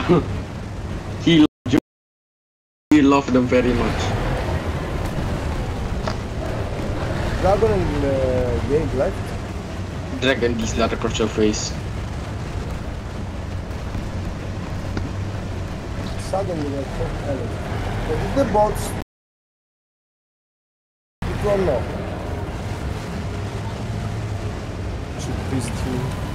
he loved you. He loved them very much. Dragon and Gabe left. Dragon this ladder across your face. Suddenly they took Alex. But did the bots... It will not. Should please do.